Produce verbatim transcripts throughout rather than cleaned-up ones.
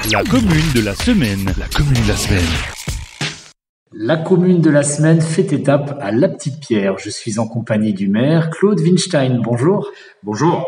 La commune de la semaine. La commune de la semaine. La commune de la semaine fait étape à La Petite-Pierre. Je suis en compagnie du maire Claude Winstein. Bonjour. Bonjour.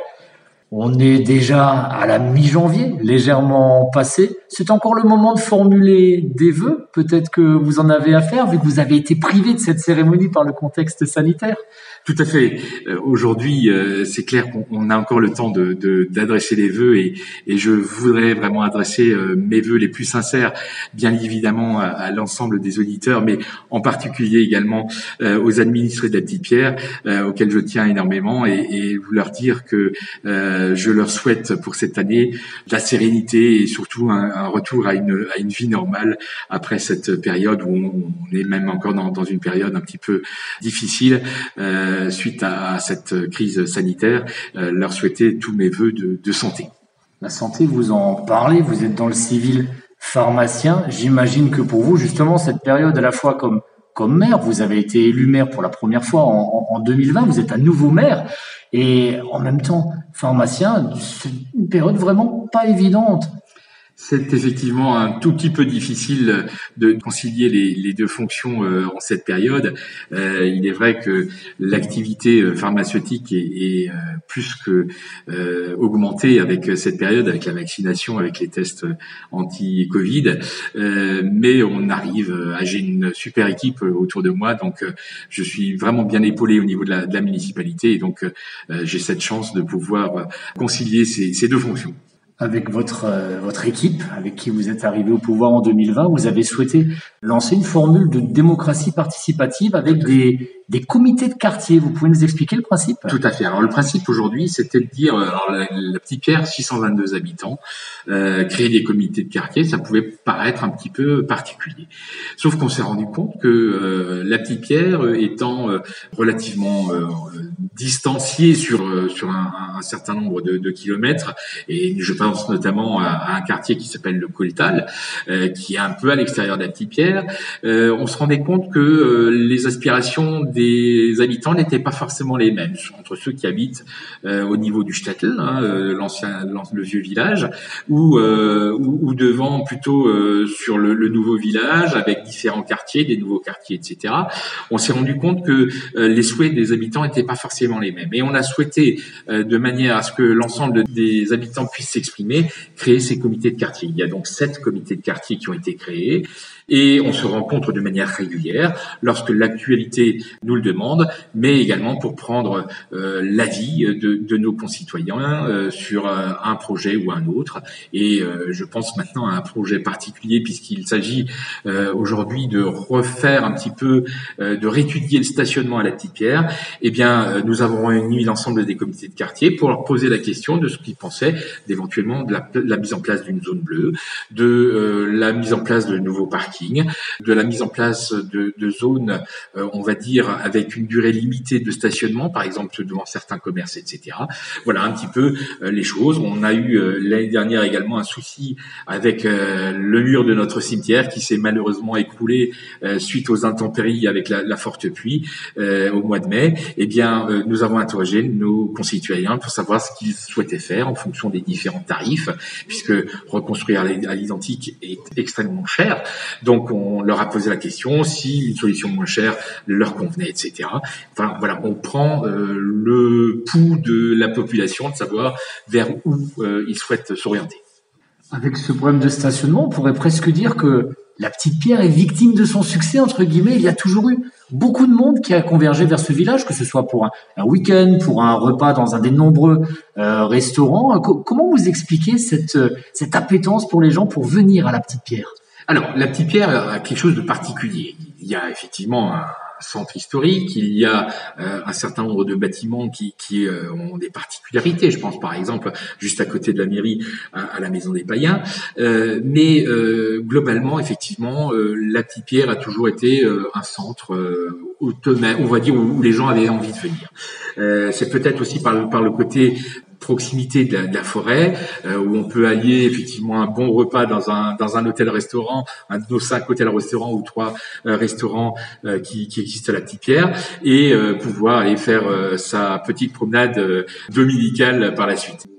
On est déjà à la mi-janvier, légèrement passé. C'est encore le moment de formuler des vœux. Peut-être que vous en avez à faire, vu que vous avez été privé de cette cérémonie par le contexte sanitaire. Tout à fait. Euh, aujourd'hui, euh, c'est clair qu'on on a encore le temps de, de d'adresser les vœux et, et je voudrais vraiment adresser euh, mes vœux les plus sincères, bien évidemment à, à l'ensemble des auditeurs, mais en particulier également euh, aux administrés de La Petite-Pierre, euh, auxquels je tiens énormément, et, et vous leur dire que euh, je leur souhaite pour cette année de la sérénité et surtout un, un retour à une, à une vie normale après cette période où on, on est même encore dans, dans une période un petit peu difficile. Euh, suite à cette crise sanitaire, euh, leur souhaiter tous mes vœux de, de santé. La santé, vous en parlez, vous êtes dans le civil pharmacien. J'imagine que pour vous, justement, cette période à la fois comme, comme maire, vous avez été élu maire pour la première fois en, en, en deux mille vingt, vous êtes à nouveau maire, et en même temps pharmacien, c'est une période vraiment pas évidente. C'est effectivement un tout petit peu difficile de concilier les, les deux fonctions euh, en cette période. Euh, il est vrai que l'activité pharmaceutique est, est euh, plus que euh, augmentée avec cette période, avec la vaccination, avec les tests anti-Covid. Euh, mais on arrive à j'ai une super équipe autour de moi, donc euh, je suis vraiment bien épaulé au niveau de la, de la municipalité, et donc euh, j'ai cette chance de pouvoir concilier ces, ces deux fonctions. Avec votre euh, votre équipe, avec qui vous êtes arrivé au pouvoir en deux mille vingt, vous avez souhaité lancer une formule de démocratie participative avec des des comités de quartier. Vous pouvez nous expliquer le principe ? Tout à fait. Alors le principe aujourd'hui, c'était de dire, alors la, la Petite-Pierre, six cent vingt-deux habitants, euh, créer des comités de quartier, ça pouvait paraître un petit peu particulier. Sauf qu'on s'est rendu compte que euh, la Petite-Pierre, étant euh, relativement euh, distanciée sur euh, sur un, un certain nombre de, de kilomètres, et je pense notamment à, à un quartier qui s'appelle le Coltal, euh, qui est un peu à l'extérieur de la Petite-Pierre, euh, on se rendait compte que euh, les aspirations des habitants n'étaient pas forcément les mêmes entre ceux qui habitent euh, au niveau du Stadtel, hein, euh, l'ancien, le vieux village, ou, euh, ou, ou devant plutôt euh, sur le, le nouveau village avec différents quartiers, des nouveaux quartiers, et cetera. On s'est rendu compte que euh, les souhaits des habitants n'étaient pas forcément les mêmes, et on a souhaité, euh, de manière à ce que l'ensemble des habitants puissent s'exprimer, créer ces comités de quartier. Il y a donc sept comités de quartier qui ont été créés. Et on se rencontre de manière régulière lorsque l'actualité nous le demande, mais également pour prendre euh, l'avis de, de nos concitoyens euh, sur euh, un projet ou un autre. Et euh, je pense maintenant à un projet particulier, puisqu'il s'agit euh, aujourd'hui de refaire un petit peu, euh, de réétudier le stationnement à La Petite-Pierre. Eh bien, euh, nous avons réuni l'ensemble des comités de quartier pour leur poser la question de ce qu'ils pensaient d'éventuellement de la, de la mise en place d'une zone bleue, de euh, la mise en place de nouveaux parkings, de la mise en place de, de zones, euh, on va dire, avec une durée limitée de stationnement, par exemple devant certains commerces, et cetera. Voilà un petit peu euh, les choses. On a eu euh, l'année dernière également un souci avec euh, le mur de notre cimetière qui s'est malheureusement écroulé euh, suite aux intempéries avec la, la forte pluie euh, au mois de mai. Eh bien, euh, nous avons interrogé nos concitoyens pour savoir ce qu'ils souhaitaient faire en fonction des différents tarifs, puisque reconstruire à l'identique est extrêmement cher. Donc, on leur a posé la question si une solution moins chère leur convenait, et cetera. Enfin, voilà, on prend euh, le pouls de la population, de savoir vers où euh, ils souhaitent s'orienter. Avec ce problème de stationnement, on pourrait presque dire que La Petite-Pierre est victime de son succès, entre guillemets. Il y a toujours eu beaucoup de monde qui a convergé vers ce village, que ce soit pour un, un week-end, pour un repas dans un des nombreux euh, restaurants. Co- comment vous expliquez cette, cette appétence pour les gens pour venir à La Petite-Pierre ? Alors, La Petite-Pierre a quelque chose de particulier. Il y a effectivement un centre historique, il y a euh, un certain nombre de bâtiments qui, qui euh, ont des particularités. Je pense par exemple, juste à côté de la mairie, à, à la Maison des Païens. Euh, mais euh, globalement, effectivement, euh, La Petite-Pierre a toujours été euh, un centre euh, autonome, on va dire, où, où les gens avaient envie de venir. Euh, c'est peut-être aussi par le, par le côté proximité de la, de la forêt, euh, où on peut allier effectivement un bon repas dans un dans un hôtel-restaurant, un de nos cinq hôtels-restaurants ou trois euh, restaurants euh, qui, qui existent à La Petite-Pierre, et euh, pouvoir aller faire euh, sa petite promenade euh, dominicale par la suite.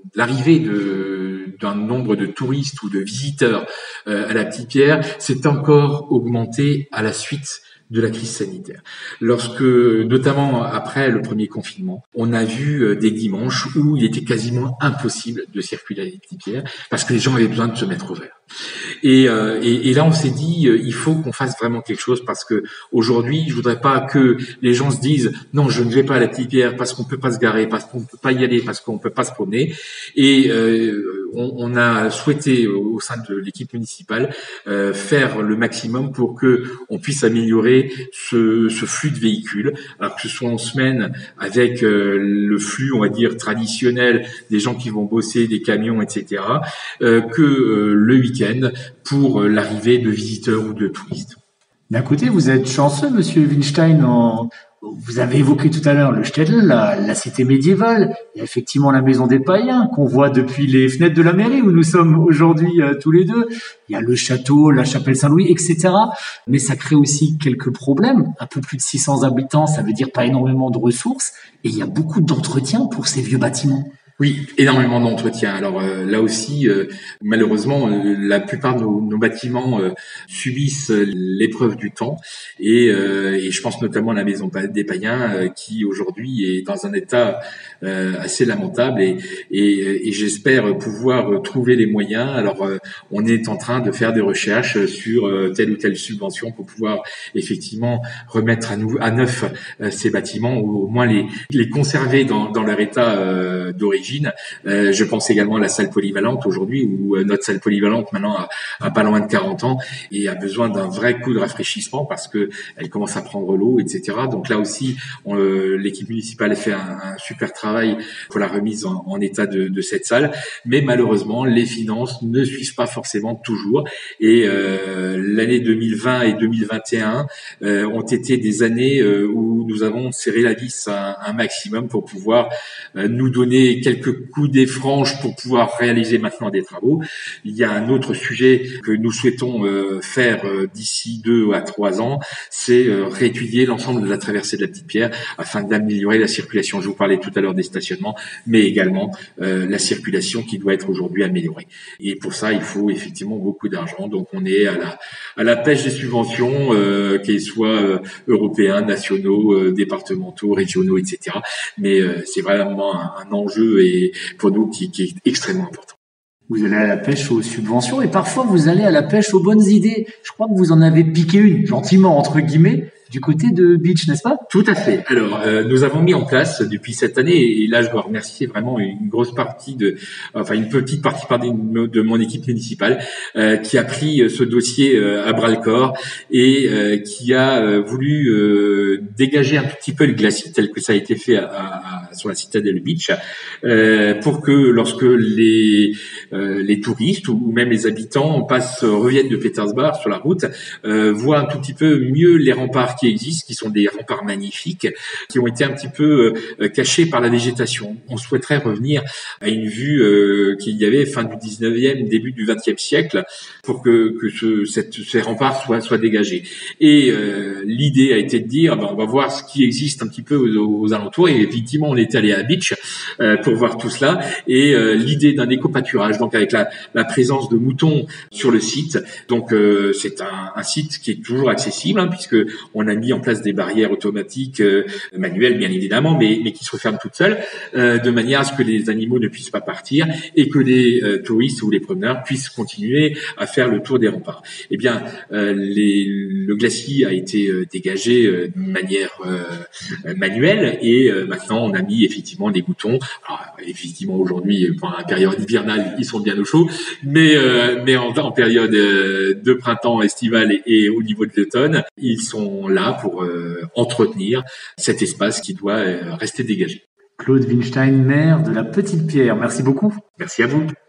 l'arrivée de, d'un nombre de touristes ou de visiteurs euh, à la Petite Pierre s'est encore augmenté à la suite de la crise sanitaire. Lorsque, notamment après le premier confinement, on a vu euh, des dimanches où il était quasiment impossible de circuler à la Petite Pierre parce que les gens avaient besoin de se mettre au vert. Et, euh, et, et là, on s'est dit, euh, il faut qu'on fasse vraiment quelque chose parce que aujourd'hui, je voudrais pas que les gens se disent non, je ne vais pas à la Petite Pierre parce qu'on peut pas se garer, parce qu'on peut pas y aller, parce qu'on peut pas se promener. Et euh, on, on a souhaité au sein de l'équipe municipale euh, faire le maximum pour que on puisse améliorer ce, ce flux de véhicules, alors que ce soit en semaine avec euh, le flux, on va dire traditionnel des gens qui vont bosser, des camions, et cetera, euh, que euh, le week-end pour euh, l'arrivée de visiteurs ou de touristes. D'un côté, vous êtes chanceux, Monsieur Winstein. En... Vous avez évoqué tout à l'heure le Städel, la, la cité médiévale. Il y a effectivement la maison des païens qu'on voit depuis les fenêtres de la mairie où nous sommes aujourd'hui euh, tous les deux. Il y a le château, la chapelle Saint-Louis, et cetera. Mais ça crée aussi quelques problèmes. Un peu plus de six cents habitants, ça veut dire pas énormément de ressources. Et il y a beaucoup d'entretien pour ces vieux bâtiments. Oui, énormément d'entretien. Alors euh, là aussi, euh, malheureusement, euh, la plupart de nos, nos bâtiments euh, subissent l'épreuve du temps, et, euh, et je pense notamment à la maison des païens euh, qui aujourd'hui est dans un état euh, assez lamentable, et, et, et j'espère pouvoir trouver les moyens. Alors euh, on est en train de faire des recherches sur euh, telle ou telle subvention pour pouvoir effectivement remettre à, nou- à neuf euh, ces bâtiments, ou au moins les, les conserver dans, dans leur état euh, d'origine. Euh, je pense également à la salle polyvalente aujourd'hui, où euh, notre salle polyvalente maintenant a, a pas loin de quarante ans et a besoin d'un vrai coup de rafraîchissement parce que elle commence à prendre l'eau, et cetera. Donc là aussi, on, euh, l'équipe municipale a fait un, un super travail pour la remise en, en état de, de cette salle, mais malheureusement, les finances ne suivent pas forcément toujours. Et euh, l'année deux mille vingt et deux mille vingt et un euh, ont été des années euh, où nous avons serré la vis un, un maximum pour pouvoir euh, nous donner quelques quelques coups des franges pour pouvoir réaliser maintenant des travaux. Il y a un autre sujet que nous souhaitons euh, faire euh, d'ici deux à trois ans, c'est euh, réétudier l'ensemble de la traversée de la Petite Pierre afin d'améliorer la circulation. Je vous parlais tout à l'heure des stationnements, mais également euh, la circulation qui doit être aujourd'hui améliorée. Et pour ça, il faut effectivement beaucoup d'argent. Donc on est à la à la pêche des subventions, euh, qu'elles soient euh, européens, nationaux, euh, départementaux, régionaux, et cetera. Mais euh, c'est vraiment un, un enjeu et pour nous qui, qui est extrêmement important. Vous allez à la pêche aux subventions et parfois vous allez à la pêche aux bonnes idées. Je crois que vous en avez piqué une, gentiment entre guillemets, du côté de Beach, n'est-ce pas? Tout à fait. Alors, euh, nous avons mis en place depuis cette année, et là je dois remercier vraiment une grosse partie de, enfin une petite partie de mon équipe municipale, euh, qui a pris ce dossier euh, à bras le corps et euh, qui a euh, voulu euh, dégager un tout petit peu le glacis tel que ça a été fait à, à, sur la citadelle Beach, euh, pour que lorsque les euh, les touristes ou même les habitants passent reviennent de Petersburg sur la route, euh, voient un tout petit peu mieux les remparts qui existent, qui sont des remparts magnifiques, qui ont été un petit peu euh, cachés par la végétation. On souhaiterait revenir à une vue euh, qu'il y avait fin du dix-neuvième, début du vingtième siècle, pour que, que ce, cette, ces remparts soient, soient dégagés. Et euh, l'idée a été de dire, ben, on va voir ce qui existe un petit peu aux, aux alentours. Et effectivement, on est allé à Beach euh, pour voir tout cela. Et euh, l'idée d'un éco-pâturage, donc avec la, la présence de moutons sur le site. Donc euh, c'est un, un site qui est toujours accessible, hein, puisque on a mis en place des barrières automatiques, euh, manuelles bien évidemment, mais, mais qui se referment toutes seules, euh, de manière à ce que les animaux ne puissent pas partir et que les euh, touristes ou les promeneurs puissent continuer à faire le tour des remparts. Eh bien, euh, les, le glacis a été euh, dégagé euh, de manière euh, manuelle, et euh, maintenant on a mis effectivement des boutons. Alors, effectivement, aujourd'hui, pendant la période hivernale, ils sont bien au chaud, mais euh, mais en, en période euh, de printemps, estivale et, et au niveau de l'automne, ils sont là pour euh, entretenir cet espace qui doit euh, rester dégagé. Claude Winstein, maire de la Petite Pierre. Merci beaucoup. Merci à vous.